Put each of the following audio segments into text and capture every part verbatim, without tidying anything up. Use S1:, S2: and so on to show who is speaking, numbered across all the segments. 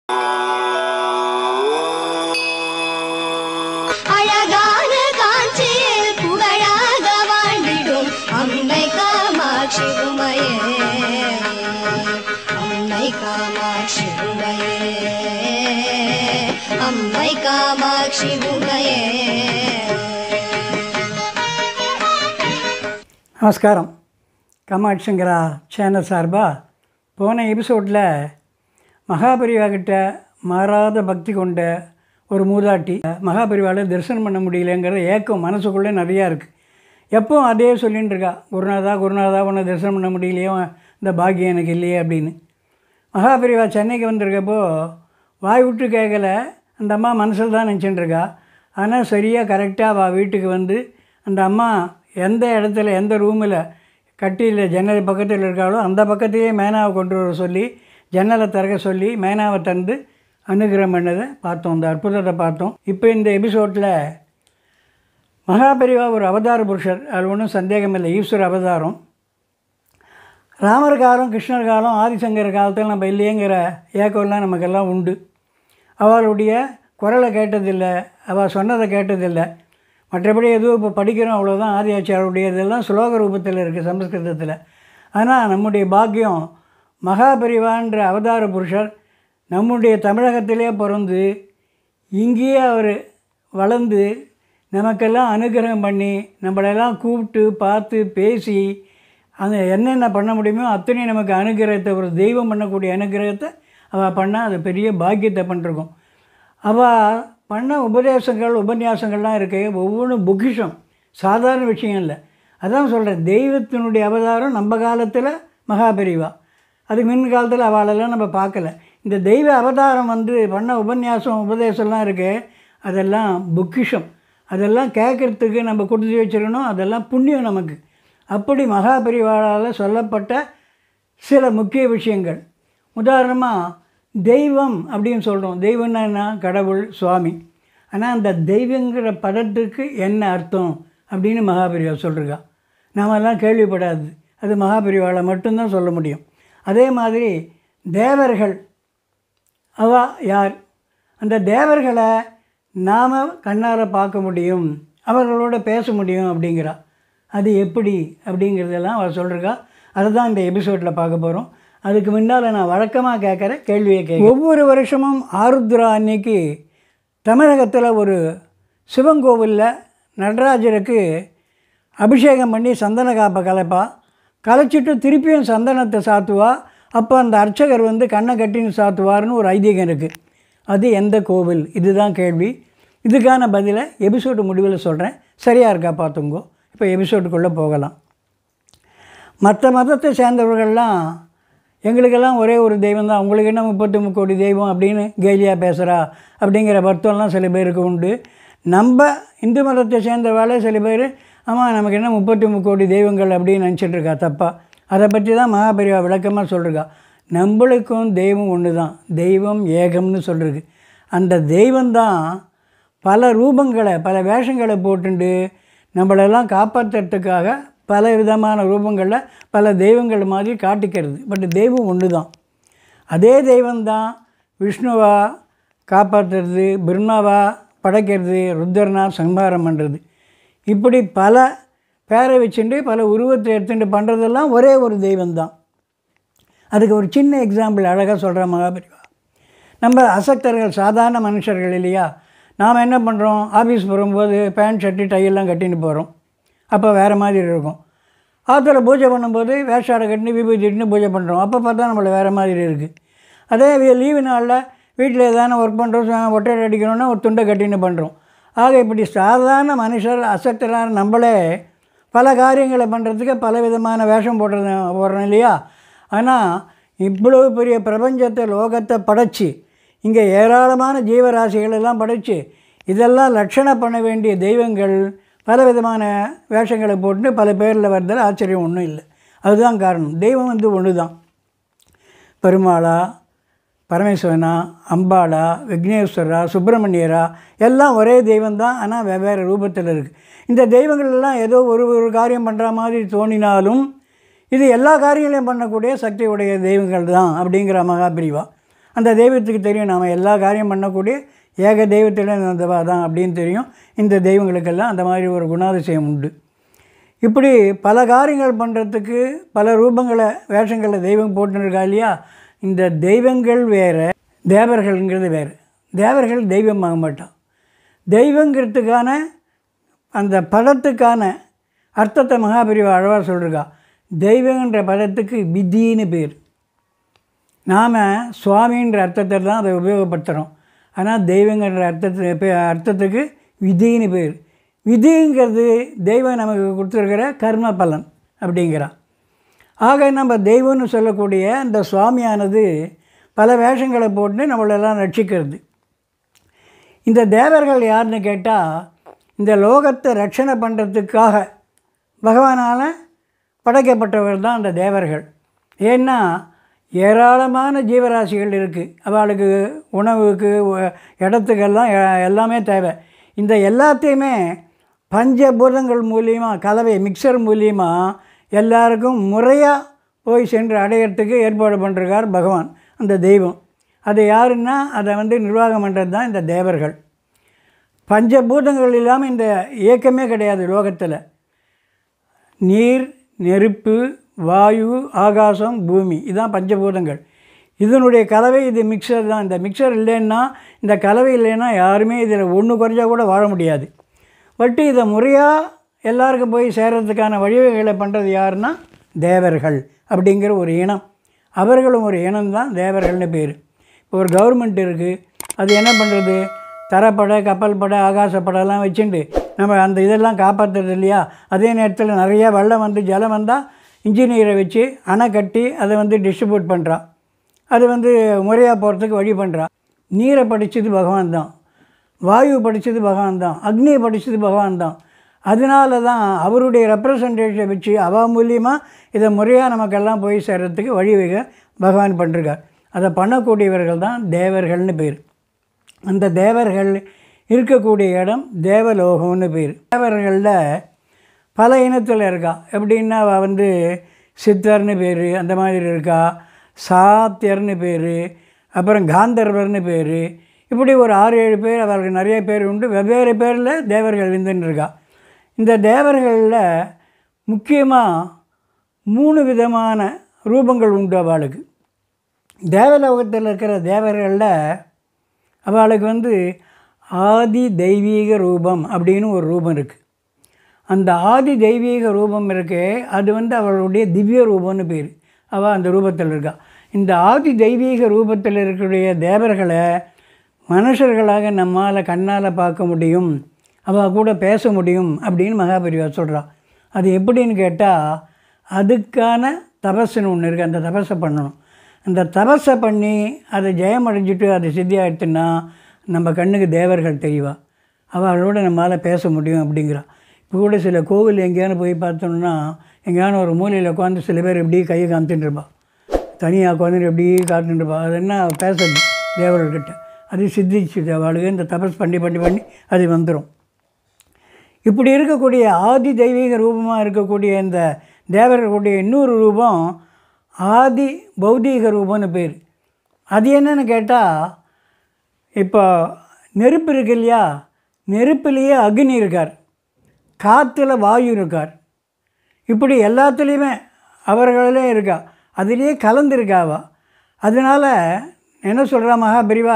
S1: அழகான காஞ்சியில் புகழாக வாழ்ந்திடும் அம்மை காமாட்சி உமையே, அம்மை காமாட்சி உமையே, அம்மை காமாட்சி உமையே.
S2: நமஸ்காரம். காமாட்சிங்கரா சேனல் சார்பாக போன எபிசோடில் மகாபரிவா கிட்ட மாறாத பக்தி கொண்ட ஒரு மூதாட்டி மகாபரிவாவில் தரிசனம் பண்ண முடியலங்கிற ஏக்கம் மனசுக்குள்ளே நிறையா இருக்குது. எப்போவும் அதே சொல்லின்னு இருக்கா, குருநாதா குருநாதா உன்னை தரிசனம் பண்ண முடியலையோ, இந்த பாக்கியம் எனக்கு இல்லையே அப்படின்னு. மகாபரிவா சென்னைக்கு வந்திருக்கப்போ வாய் விட்டு கேட்கல, அந்த அம்மா மனசில் தான் நினச்சிட்டு இருக்கா. ஆனால் சரியாக கரெக்டாக வா வீட்டுக்கு வந்து அந்த அம்மா எந்த இடத்துல எந்த ரூமில் கட்டியில் ஜன்னல் பக்கத்தில் இருக்காளோ அந்த பக்கத்தையே மேனாவை கொண்டு வர சொல்லி ஜன்னலை திறக்க சொல்லி மேனாவை தந்து அனுகிரகம் பண்ணதை பார்த்தோம், அந்த அற்புதத்தை பார்த்தோம். இப்போ இந்த எபிசோடில் மகாபரிவா ஒரு அவதார புருஷர், அது ஒன்றும் சந்தேகம் இல்லை, ஈஸ்வர அவதாரம். ராமர் காலம் கிருஷ்ணர் காலம் ஆதிசங்கர் காலத்தில் நம்ம இல்லையேங்கிற ஏக்கம்லாம் நமக்கெல்லாம் உண்டு. அவளுடைய குரலை கேட்டதில்லை, அவள் சொன்னதை கேட்டதில்லை. மற்றபடி எதுவும் இப்போ படிக்கிறோம் அவ்வளோதான். ஆதியாச்சாருடைய இதெல்லாம் ஸ்லோக ரூபத்தில் இருக்குது சமஸ்கிருதத்தில். ஆனால் நம்முடைய பாக்கியம் மகாபரிவான்ற அவதார புருஷர் நம்முடைய தமிழகத்திலே பிறந்து இங்கேயே அவர் வளர்ந்து நமக்கெல்லாம் அனுகிரகம் பண்ணி நம்மளெல்லாம் கூப்பிட்டு பார்த்து பேசி அந்த என்னென்ன பண்ண முடியுமோ அத்தனை நமக்கு அனுகிரகத்தை, ஒரு தெய்வம் பண்ணக்கூடிய அனுகிரகத்தை அவள் பண்ணால் அது பெரிய பாக்கியத்தை பண்ணிருக்கோம். அவள் பண்ண உபதேசங்கள் உபன்யாசங்கள்லாம் இருக்கு, ஒவ்வொன்றும் பொக்கிஷம், சாதாரண விஷயம் இல்லை. அதான் சொல்கிறேன், தெய்வத்தினுடைய அவதாரம் நம்ம காலத்தில் மகாபரிவா, அதுக்கு முன் காலத்தில் அவளெல்லாம் நம்ம பார்க்கல. இந்த தெய்வ அவதாரம் வந்து பண்ண உபன்யாசம் உபதேசம்லாம் இருக்கு, அதெல்லாம் பொக்கிஷம். அதெல்லாம் கேட்குறதுக்கு நம்ம கொடுத்து வச்சிருக்கணும், அதெல்லாம் புண்ணியம் நமக்கு. அப்படி மகாபரிவாளால் சொல்லப்பட்ட சில முக்கிய விஷயங்கள். உதாரணமாக தெய்வம் அப்படின்னு சொல்கிறோம். தெய்வம்னா என்ன? கடவுள், சுவாமி. ஆனால் அந்த தெய்வங்கிற பதத்துக்கு என்ன அர்த்தம் அப்படின்னு மகாபரிவா சொல்லிருக்கா. நாமெல்லாம் கேள்விப்படாது, அது மகாபரிவாளை மட்டும்தான் சொல்ல முடியும். அதே மாதிரி தேவர்கள், அவா யார்? அந்த தேவர்களை நாம் கண்ணால் பார்க்க முடியும், அவர்களோட பேச முடியும் அப்படிங்கிறா. அது எப்படி அப்படிங்கிறதெல்லாம் அவள் சொல்லிருக்கா. அதை தான் இந்த எபிசோடில் பார்க்க போகிறோம். அதுக்கு முன்னால் நான் வழக்கமாக கேட்குற கேள்வியை கேட்க, ஒவ்வொரு வருஷமும் ஆருத்ரா அன்னைக்கு தமிழகத்தில் ஒரு சிவங்கோவிலில் நடராஜருக்கு அபிஷேகம் பண்ணி சந்தன காப்பை கலைப்பா, கலைச்சிட்டு திருப்பியும் சந்தனத்தை சாத்துவா. அப்போ அந்த அர்ச்சகர் வந்து கண்ணை கட்டின்னு சாத்துவார்னு ஒரு ஐதீகம் இருக்குது. அது எந்த கோவில்? இதுதான் கேள்வி. இதுக்கான பதிலை எபிசோடு முடிவில் சொல்கிறேன். சரியாக இருக்கா பார்த்துங்கோ. இப்போ எபிசோடுக்குள்ளே போகலாம். மற்ற மதத்தை சேர்ந்தவர்கள்லாம் எங்களுக்கெல்லாம் ஒரே ஒரு தெய்வம் தான், உங்களுக்கு என்ன முப்பத்தி முக்கோடி தெய்வம் அப்படின்னு கேலியாக பேசுகிறா அப்படிங்கிற வருத்தம்லாம் சில பேருக்கு உண்டு. நம்ம இந்து மதத்தை சேர்ந்தவாளே சில பேர் ஆமாம் நமக்கு என்ன முப்பத்தி முக்கோடி தெய்வங்கள் அப்படின்னு நினச்சிட்ருக்கா. தப்பா. அதை பற்றி தான் மகாபரிவா விளக்கமாக சொல்லிருக்கா. நம்மளுக்கும் தெய்வம் ஒன்று தான், தெய்வம் ஏகம்னு சொல்லிருக்கு. அந்த தெய்வந்தான் பல ரூபங்களை பல வேஷங்களை போட்டுண்டு நம்மளெல்லாம் காப்பாற்றுறதுக்காக பல விதமான ரூபங்களில் பல தெய்வங்கள் மாதிரி காட்டிக்கிறது. பட் தெய்வம் ஒன்று தான். அதே தெய்வந்தான் விஷ்ணுவா காப்பாற்றுறது, பிரம்மாவா படைக்கிறது, ருத்ரனா சம்ஹாரம் பண்ணுறது. இப்படி பல பேரை வச்சுட்டு பல உருவத்தை எடுத்துகிட்டு பண்ணுறதெல்லாம் ஒரே ஒரு தெய்வந்தான். அதுக்கு ஒரு சின்ன எக்ஸாம்பிள் அழகாக சொல்கிற மகாபரிவா. நம்ம அசக்தர்கள் சாதாரண மனுஷர்கள் இல்லையா, நாம் என்ன பண்ணுறோம்? ஆஃபீஸ் போகும்போது பேண்ட் ஷர்ட்டு டையெல்லாம் கட்டின்னு போகிறோம், அப்போ வேறு மாதிரி இருக்கும். ஆற்றுல பூஜை பண்ணும்போது வேஷாடை கட்டினு விபூதிட்டுன்னு பூஜை பண்ணுறோம், அப்போ பார்த்தா நம்மளை வேறு மாதிரி இருக்குது. அதே லீவு நாளில் வீட்டில் எதான ஒர்க் பண்ணுறோம், ஒட்டை அடிக்கணும்னா ஒரு துண்டை கட்டின்னு பண்ணுறோம். ஆக இப்படி சாதாரண மனுஷர் அசக்தரான நம்மளே பல காரியங்களை பண்ணுறதுக்கு பல விதமான வேஷம் போடுறது போடுறோம் இல்லையா. ஆனால் இவ்வளவு பெரிய பிரபஞ்சத்தை லோகத்தை படைச்சி இங்கே ஏராளமான ஜீவராசிகள் எல்லாம் படைச்சி இதெல்லாம் லட்சணம் பண்ண வேண்டிய தெய்வங்கள் பல விதமான வேஷங்களை போட்டு பல பேரில் வர்றதில் ஆச்சரியம் ஒன்றும் இல்லை. அதுதான் காரணம். தெய்வம் வந்து ஒன்று தான். பெருமாளா, பரமேஸ்வரனா, அம்பாளா, விக்னேஸ்வரா, சுப்பிரமணியரா எல்லாம் ஒரே தெய்வந்தான், ஆனால் வெவ்வேறு ரூபத்தில் இருக்குது. இந்த தெய்வங்கள்லாம் ஏதோ ஒரு ஒரு காரியம் பண்ணுற மாதிரி தோணினாலும் இது எல்லா காரியங்களையும் பண்ணக்கூடிய சக்தி உடைய தெய்வங்கள் தான் அப்படிங்கிற மகாபரிவா. அந்த தெய்வத்துக்கு தெரியும் நாம் எல்லா காரியம் பண்ணக்கூடிய ஏக தெய்வத்திடம் வந்தவா தான் அப்படின்னு தெரியும். இந்த தெய்வங்களுக்கெல்லாம் அந்த மாதிரி ஒரு குணாதிசயம் உண்டு. இப்படி பல காரியங்கள் பண்ணுறதுக்கு பல ரூபங்களை வேஷங்களை தெய்வம் போட்டுருக்கா இல்லையா. இந்த தெய்வங்கள் வேறு, தேவர்கள்ங்கிறது வேறு. தேவர்கள் தெய்வம் ஆக மாட்டான். தெய்வங்கிறதுக்கான அந்த பதத்துக்கான அர்த்தத்தை மகாபெரிவா அழகாக சொல்லிருக்கா. தெய்வங்கிற பதத்துக்கு விதின்னு பேர். நாம் சுவாமின்ற அர்த்தத்தை தான் அதை உபயோகப்படுத்துகிறோம். ஆனால் தெய்வங்கிற அர்த்தத்து அர்த்தத்துக்கு விதின்னு பேர். விதிங்கிறது தெய்வம் நமக்கு கொடுத்துருக்கிற கர்ம பலன் அப்படிங்கிறான். ஆக நம்ம தெய்வம்னு சொல்லக்கூடிய அந்த சுவாமியானது பல வேஷங்களை போட்டு நம்மளெல்லாம் ரட்சிக்கிறது. இந்த தேவர்கள் யாருன்னு கேட்டால், இந்த லோகத்தை ரட்சணை பண்ணுறதுக்காக பகவானால் படைக்கப்பட்டவர் தான் அந்த தேவர்கள். ஏன்னா ஏராளமான ஜீவராசிகள் இருக்குது. அவளுக்கு உணவுக்கு இடத்துக்கெல்லாம் எல்லாமே தேவை. இந்த எல்லாத்தையுமே பஞ்சபூதங்கள் மூலியமாக கலவை மிக்சர் மூலியமாக எல்லாருக்கும் முறையாக போய் சென்று அடையிறதுக்கு ஏற்பாடு பண்ணுறார் பகவான், அந்த தெய்வம். அது யாருன்னா அதை வந்து நிர்வாகம் பண்ணுறது தான் இந்த தேவர்கள். பஞ்சபூதங்கள் இல்லாமல் இந்த இயக்கமே கிடையாது லோகத்தில். நீர், நெருப்பு, வாயு, ஆகாசம், பூமி, இதுதான் பஞ்சபூதங்கள். இதனுடைய கலவை இது மிக்சர் தான். இந்த மிக்சர் இல்லைன்னா, இந்த கலவை இல்லைன்னா யாருமே இதில் ஒன்று குறைஞ்சா கூட வாழ முடியாது. பட்டு இதை முறையாக எல்லாருக்கும் போய் சேர்கிறதுக்கான வழிவகைகளை பண்ணுறது யாருன்னா தேவர்கள் அப்படிங்கிற ஒரு இனம். அவர்களும் ஒரு இனம் தான் தேவர்கள்னு பேர். இப்போ ஒரு கவர்மெண்ட் இருக்குது, அது என்ன பண்ணுறது, தரப்படை, கப்பல் படை, ஆகாசப்படைலாம் வச்சுட்டு நம்ம அந்த இதெல்லாம் காப்பாற்றுறது இல்லையா. அதே நேரத்தில் நிறையா வெள்ளம் வந்து ஜலம் வந்தால் இன்ஜினியரை வச்சு அணை கட்டி அதை வந்து டிஸ்ட்ரிபியூட் பண்ணுறா. அது வந்து முறையாக போகிறதுக்கு வழி பண்ணுறா. நீரை படித்தது பகவான் தான், வாயு படித்தது பகவான் தான், அக்னியை படித்தது பகவான் தான். அதனால தான் அவருடைய ரெப்ரசன்டேஷனை வச்சு அவ மூலியமாக இதை முறையாக நமக்கெல்லாம் போய் சேர்கிறதுக்கு வழிவகை பகவான் பண்ணிருக்கார். அதை பண்ணக்கூடியவர்கள் தான் தேவர்கள்னு பேர். அந்த தேவர்கள் இருக்கக்கூடிய இடம் தேவலோகம்னு பேர். தேவர்களில் பல இனத்தில் இருக்கா. எப்படின்னா அவள் வந்து சித்தர்னு பேர், அந்த மாதிரி இருக்கா, சாத்தியர்னு பேர், அப்புறம் காந்தர்வர்னு பேர். இப்படி ஒரு ஆறு ஏழு பேர் அவர்களுக்கு நிறைய பேர் உண்டு. வெவ்வேறு பேரில் தேவர்கள் இருந்துன்னு இருக்கா. இந்த தேவர்களில் முக்கியமாக மூணு விதமான ரூபங்கள் உண்டு அவளுக்கு. தேவலோகத்தில் இருக்கிற தேவர்களில் அவளுக்கு வந்து ஆதி தெய்வீக ரூபம் அப்படின்னு ஒரு ரூபம் இருக்குது. அந்த ஆதி தெய்வீக ரூபம் இருக்கே, அது வந்து அவளுடைய திவ்ய ரூபம்னு பேர். அவள் அந்த ரூபத்தில் இருக்கா. இந்த ஆதி தெய்வீக ரூபத்தில் இருக்கக்கூடிய தேவர்களை மனுஷர்களாக நம்மால் கண்ணால் பார்க்க முடியும், அவள் கூட பேச முடியும் அப்படின்னு மகாபெரிவா சொல்கிறாள். அது எப்படின்னு கேட்டால், அதுக்கான தபஸ்ன்னு ஒன்று இருக்குது. அந்த தபஸை பண்ணணும். அந்த தபஸை பண்ணி அதை ஜெயம் அடைஞ்சிட்டு அது சித்தியாகிடுச்சுன்னா நம்ம கண்ணுக்கு தேவர்கள் தெரியவா, அவளோட நம்மளால் பேச முடியும் அப்படிங்கிறா. இப்போ கூட சில கோவில் எங்கேயானு போய் பார்த்தோம்னா, எங்கேயான ஒரு மூலையில் உட்காந்து சில பேர் எப்படி கையை காமிச்சுட்டு இருப்பா, தனியாக உட்காந்து எப்படி காத்துட்டு இருப்பா. அது என்ன பேசுறது தேவர்கள்கிட்ட. அது சித்திச்சு அவளுக்கு இந்த தபஸ் பண்ணி பண்ணி பண்ணி அது வந்துடும். இப்படி இருக்கக்கூடிய ஆதி தெய்வீக ரூபமாக இருக்கக்கூடிய இந்த தேவர்களுடைய இன்னொரு ரூபம் ஆதி பௌதீக ரூபம்னு பேர். அது என்னன்னு கேட்டால், இப்போ நெருப்பு இருக்கு இல்லையா, நெருப்புலேயே அக்னி இருக்கார், காற்றுல வாயு இருக்கார், இப்படி எல்லாத்துலேயுமே அவர்களே இருக்கா, அதுலேயே கலந்துருக்காவா. அதனால் என்ன சொல்கிறா மகாபெரிவா,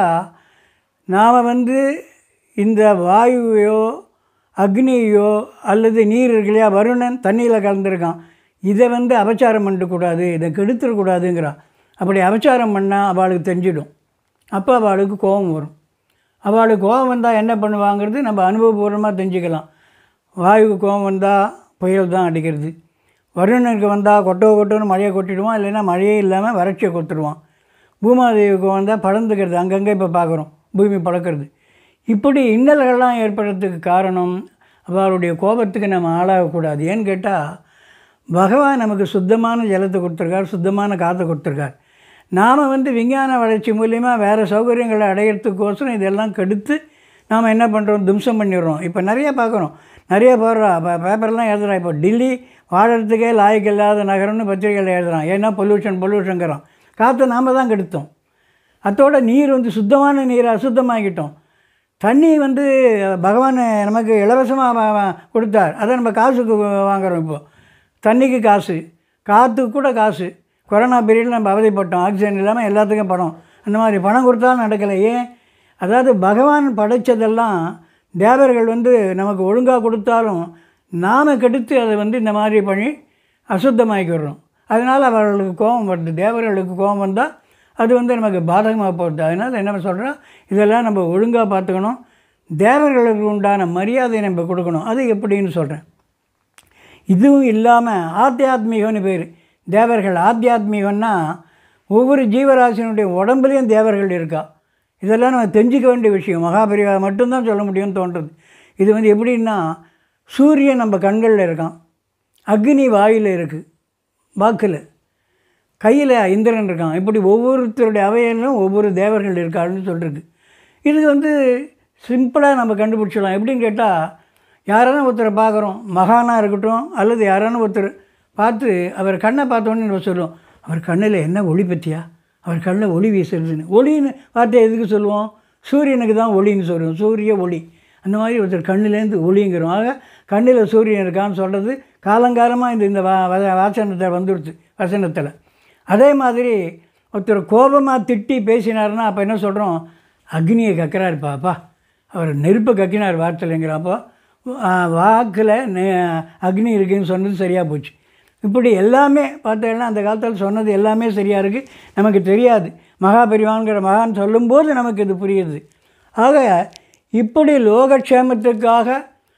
S2: நாம் வந்து இந்த வாயுவையோ அக்னியோ அல்லது நீர் இருக்கு இல்லையா, வருணன் தண்ணியில் கலந்துருக்கான், இதை வந்து அபச்சாரம் பண்ணிடக்கூடாது, இதை கெடுத்துடக்கூடாதுங்கிறான். அப்படி அபச்சாரம் பண்ணால் அவளுக்கு தெரிஞ்சிடும். அப்போ அவளுக்கு கோபம் வரும். அவளுக்கு கோபம் வந்தால் என்ன பண்ணுவாங்கிறது நம்ம அனுபவபூர்வமாக தெரிஞ்சுக்கலாம். வாயுக்கு கோபம் வந்தால் புயல் தான் அடிக்கிறது, வருணனுக்கு வந்தால் கொட்டோ கொட்டோன்னு மழையை கொட்டிடுவான், இல்லைன்னா மழையே இல்லாமல் வறட்சியை கொத்துடுவான். பூமாதேவிக்கு வந்தால் பழந்துக்கிறது, அங்கங்கே இப்போ பார்க்குறோம் பூமி பழக்கிறது. இப்படி இன்னல்கள்லாம் ஏற்படுறதுக்கு காரணம் அவளுடைய கோபத்துக்கு நம்ம ஆளாகக்கூடாது. ஏன்னு கேட்டால், பகவான் நமக்கு சுத்தமான ஜலத்தை கொடுத்துருக்கார், சுத்தமான காற்றை கொடுத்துருக்கார். நாம் வந்து விஞ்ஞான வளர்ச்சி மூலியமாக வேறு சௌகரியங்களை அடையிறதுக்கோசரம் இதெல்லாம் கெடுத்து நாம் என்ன பண்ணுறோம், தும்சம் பண்ணிடுறோம். இப்போ நிறையா பார்க்குறோம், நிறைய போடுறா பேப்பர்லாம் எழுதுகிறான். இப்போ டெல்லி வாழறதுக்கே லாய்க்கு இல்லாத நகரம்னு பத்திரிகையில் எழுதுகிறான். ஏன்னா பொல்யூஷன் பொல்யூஷனுங்கிறான். காற்றை நாம் தான் கெடுத்தோம். அதோட நீர் வந்து சுத்தமான நீரை அசுத்தமாக்கிட்டோம். தண்ணி வந்து பகவான் நமக்கு இலவசமாக கொடுத்தார், அதை நம்ம காசுக்கு வாங்குகிறோம். இப்போது தண்ணிக்கு காசு, காற்றுக்கு கூட காசு. கொரோனா பீரியடில் நம்ம அவதிப்பட்டோம், ஆக்சிஜன் இல்லாமல் எல்லாத்துக்கும் பணம். அந்த மாதிரி பணம் கொடுத்தாலும் நடக்கலை. ஏன்? அதாவது பகவான் படைத்ததெல்லாம் தேவர்கள் வந்து நமக்கு ஒழுங்காக கொடுத்தாலும் நாம் கெடுத்து அதை வந்து இந்த மாதிரி பண்ணி அசுத்தமாக்கிடுறோம். அதனால் அவர்களுக்கு கோபம் வருது. தேவர்களுக்கு கோபம் வந்தால் அது வந்து நமக்கு பாதகமாக போகுது. அதனால் என்ன சொல்கிறோம், இதெல்லாம் நம்ம ஒழுங்காக பார்த்துக்கணும். தேவர்களுக்கு உண்டான மரியாதையை நம்ம கொடுக்கணும். அது எப்படின்னு சொல்கிறேன். இதுவும் இல்லாமல் ஆத்தியாத்மிகம்னு பேர். தேவர்கள் ஆத்தியாத்மிகம்னா ஒவ்வொரு ஜீவராசினுடைய உடம்புலேயும் தேவர்கள் இருக்கா. இதெல்லாம் நம்ம தெரிஞ்சிக்க வேண்டிய விஷயம். மகாபரிவா மட்டும்தான் சொல்ல முடியும்னு தோன்றுறது. இது வந்து எப்படின்னா, சூரியன் நம்ம கண்களில் இருக்கான், அக்னி வாயில் இருக்குது, வாக்கில், கையில் இந்திரன் இருக்கான். இப்படி ஒவ்வொருத்தருடைய அவையிலும் ஒவ்வொரு தேவர்கள் இருக்காருன்னு சொல்லிருக்கு. இது வந்து சிம்பிளாக நம்ம கண்டுபிடிச்சிடலாம். எப்படின்னு கேட்டால், யாரான ஒருத்தரை பார்க்குறோம், மகானாக இருக்கட்டும் அல்லது யாரான ஒருத்தர் பார்த்து அவர் கண்ணை பார்த்தோன்னு நம்ம சொல்லுவோம், அவர் கண்ணில் என்ன ஒளி பற்றியா, அவர் கண்ணில் ஒளி வீசுறதுன்னு. ஒளின்னு வார்த்தை எதுக்கு சொல்லுவோம்? சூரியனுக்கு தான் ஒளின்னு சொல்லுவோம், சூரிய ஒளி. அந்த மாதிரி ஒருத்தர் கண்ணிலேருந்து ஒளிங்கிறோம். ஆக கண்ணில் சூரியன் இருக்கான்னு சொல்கிறது காலங்காலமாக இந்த இந்த வா வாசனத்தை வந்துடுச்சு, வசனத்தில். அதே மாதிரி ஒருத்தர் கோபமாக திட்டி பேசினார்னா அப்போ என்ன சொல்கிறோம், அக்னியை கக்கிறார் பாப்பா, அவர் நெருப்பை கக்கினார் வார்த்தைங்கிறப்போ வாக்கில் அக்னி இருக்குதுன்னு சொன்னது சரியாக போச்சு. இப்படி எல்லாமே பார்த்தோன்னா அந்த காலத்தில் சொன்னது எல்லாமே சரியாக இருக்குது, நமக்கு தெரியாது. மகாபரிவான்கிற மகான் சொல்லும்போது நமக்கு இது புரியுது. ஆக இப்படி லோகக்ஷேமத்துக்காக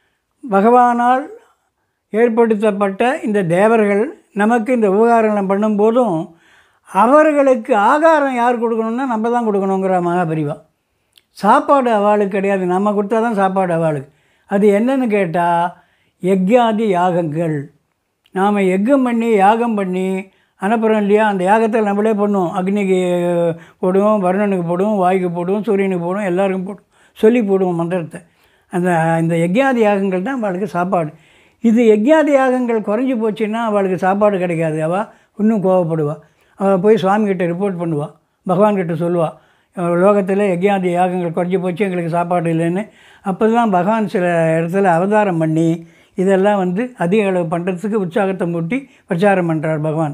S2: பகவானால் ஏற்படுத்தப்பட்ட இந்த தேவர்கள் நமக்கு இந்த உபகாரங்களை பண்ணும்போதும் அவர்களுக்கு ஆகாரம் யார் கொடுக்கணும்னா நம்ம தான் கொடுக்கணுங்கிற மகாபரிவா. சாப்பாடு அவளுக்கு கிடையாது, நம்ம கொடுத்தா தான் சாப்பாடு அவளுக்கு. அது என்னன்னு கேட்டால் யக்ஞாதி யாகங்கள். நாம் யஜ்கம் பண்ணி யாகம் பண்ணி அனுப்புகிறோம் இல்லையா, அந்த யாகத்தில் நம்மளே பண்ணுவோம். அக்னிக்கு போடுவோம், வருணனுக்கு போடுவோம், வாய்க்கு போடுவோம், சூரியனுக்கு போடுவோம், எல்லாருக்கும் போடுவோம், சொல்லி போடுவோம் மந்திரத்தை. அந்த இந்த யக்ஞாதி யாகங்கள் தான் அவளுக்கு சாப்பாடு. இது யக்ஞாதி யாகங்கள் குறைஞ்சி போச்சுன்னா அவளுக்கு சாப்பாடு கிடைக்காது. அவள் இன்னும் கோவப்படுவாள். அவள் போய் சுவாமிகிட்ட ரிப்போர்ட் பண்ணுவாள், பகவான்கிட்ட சொல்லுவாள், லோகத்தில் யக்ஞாதி யாகங்கள் குறைஞ்சி போச்சு, எங்களுக்கு சாப்பாடு இல்லைன்னு. அப்போ தான் பகவான் சில இடத்துல அவதாரம் பண்ணி இதெல்லாம் வந்து அதிக அளவு பண்ணுறதுக்கு உற்சாகத்தை மூட்டி பிரச்சாரம் பண்ணுறார் பகவான்.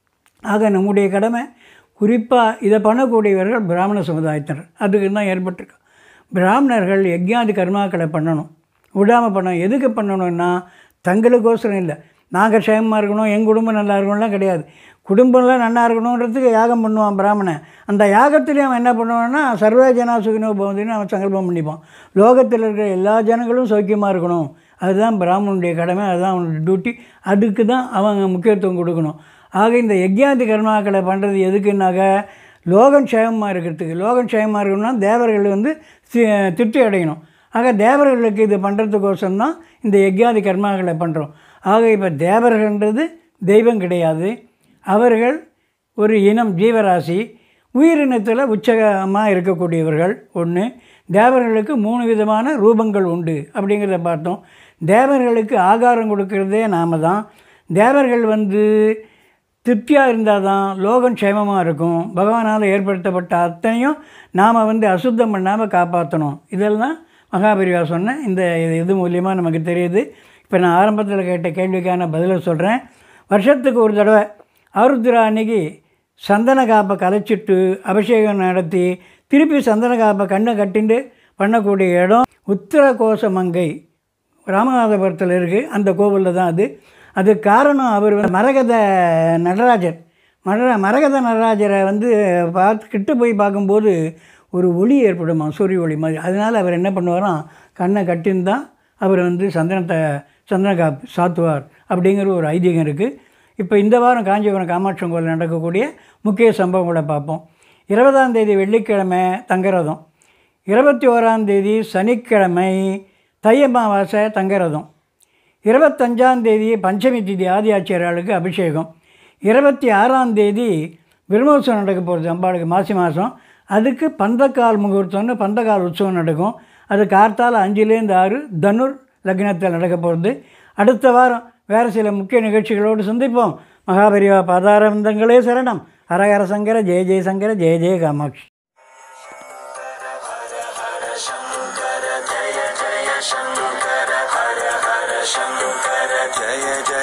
S2: ஆக நம்முடைய கடமை குறிப்பாக இதை பண்ணக்கூடியவர்கள் பிராமண சமுதாயத்தினர். அதுக்கு தான் ஏற்பட்டிருக்கோம். பிராமணர்கள் யக்ஞாதி கர்மாக்களை பண்ணணும், விடாமல் பண்ணணும். எதுக்கு பண்ணணும்னா தங்களுக்கோசரம் இல்லை, நாங்கள் க்ஷேமமாக இருக்கணும், எங்கள் குடும்பம் நல்லா இருக்கணும்லாம் கிடையாது. குடும்பம்லாம் நல்லா இருக்கணுன்றதுக்கு யாகம் பண்ணுவான் பிராமணன். அந்த யாகத்துலேயும் அவன் என்ன பண்ணுவான்னா சர்வே ஜனா சுகினோ பவந்தின்னு அவன் சங்கல்பம் பண்ணிப்பான். லோகத்தில் இருக்கிற எல்லா ஜனங்களும் சௌக்கியமாக இருக்கணும், அதுதான் பிராமணனுடைய கடமை, அதுதான் அவனுடைய டியூட்டி. அதுக்கு தான் அவங்க முக்கியத்துவம் கொடுக்கணும். ஆக இந்த யக்ஞாதி கர்மாக்களை பண்ணுறது எதுக்குன்னாக்க லோகம் க்ஷேமமாக இருக்கிறதுக்கு. லோகம் க்ஷேமமாக இருக்கணும்னா தேவர்கள் வந்து திருப்தி அடையணும். ஆக தேவர்களுக்கு இது பண்ணுறதுக்கோசரம் இந்த யக்ஞாதி கர்மாக்களை பண்ணுறோம். ஆக இப்போ தேவர்கள்ன்றது தெய்வம் கிடையாது, அவர்கள் ஒரு இனம், ஜீவராசி, உயிரினத்தில் உச்சகமாக இருக்கக்கூடியவர்கள். ஒன்று, தேவர்களுக்கு மூணு விதமான ரூபங்கள் உண்டு அப்படிங்கிறத பார்த்தோம். தேவர்களுக்கு ஆகாரம் கொடுக்கறதே நாம் தான். தேவர்கள் வந்து திருப்தியாக இருந்தால் தான் லோகம் க்ஷேமமாக இருக்கும். பகவானால் ஏற்படுத்தப்பட்ட அத்தனையும் நாம் வந்து அசுத்தம் பண்ணாமல் காப்பாற்றணும். இதெல்லாம் மகாபரிவா சொன்ன இந்த இது மூலியமாக நமக்கு தெரியுது. இப்போ நான் ஆரம்பத்தில் கேட்ட கேள்விக்கான பதிலை சொல்கிறேன். வருஷத்துக்கு ஒரு தடவை ஆருத்ரா அன்னைக்கு சந்தன காப்பை கலைச்சிட்டு அபிஷேகம் நடத்தி திருப்பி சந்தன காப்பை கண்ணை கட்டிண்டு பண்ணக்கூடிய இடம் உத்தர கோசமங்கை ராமநாதபுரத்தில் இருக்குது. அந்த கோவிலில் தான் அது. அதுக்கு காரணம் அவர் மரகத நடராஜர். மர மரகத நடராஜரை வந்து பார்த்து கிட்ட போய் பார்க்கும்போது ஒரு ஒளி ஏற்படுமா, சூரிய ஒளி மாதிரி. அதனால் அவர் என்ன பண்ணுவாராம், கண்ணை கட்டின்னு தான் அவர் வந்து சந்தனத்தை சந்தன காப்பு சாத்துவார் அப்படிங்கிற ஒரு ஐதீகம் இருக்குது. இப்போ இந்த வாரம் காஞ்சிபுரம் காமாட்சி கோவில் நடக்கக்கூடிய முக்கிய சம்பவங்களை பார்ப்போம். இருபதாம் தேதி வெள்ளிக்கிழமை தங்கரதம், இருபத்தி ஓராம் தேதி சனிக்கிழமை தை அமாவாசை தங்கரதம், இருபத்தஞ்சாம் தேதி பஞ்சமி திதி ஆதியாச்சியர்களுக்கு அபிஷேகம், இருபத்தி ஆறாம் தேதி பிரம்மோற்சவம் நடக்க போகிறது அம்பாளுக்கு மாசி மாதம். அதுக்கு பந்தக்கால் முகூர்த்தம்னு பந்தக்கால் உற்சவம் நடக்கும். அது கார்த்தால் அஞ்சுலேருந்து ஆறு தனுர் லக்னத்தில் நடக்க போகிறது. அடுத்த வாரம் வேறு சில முக்கிய நிகழ்ச்சிகளோடு சந்திப்போம். மகாபரிவா பாதாரவிந்தங்களே சரணம். ஹரஹர சங்கர, ஜெய ஜெயசங்கர, ஜெய ஜெய காமாட்சி.
S3: शंकर जय जय शंकर हर हर शंकर जय जय